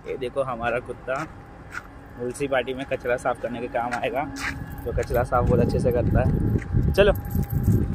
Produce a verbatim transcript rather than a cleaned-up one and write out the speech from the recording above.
ये देखो हमारा कुत्ता म्युनिसिपालिटी में कचरा साफ करने के काम आएगा, तो कचरा साफ बहुत अच्छे से करता है। चलो।